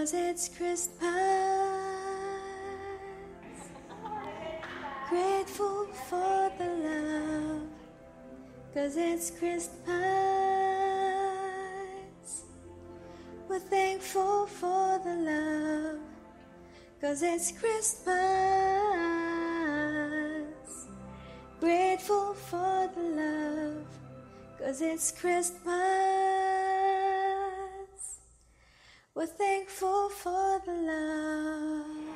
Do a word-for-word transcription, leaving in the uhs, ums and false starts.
'cause it's Christmas. Grateful for the love, 'cause it's Christmas. We're thankful for the love, 'cause it's Christmas. Grateful for the love, 'cause it's Christmas. We're thankful for the love.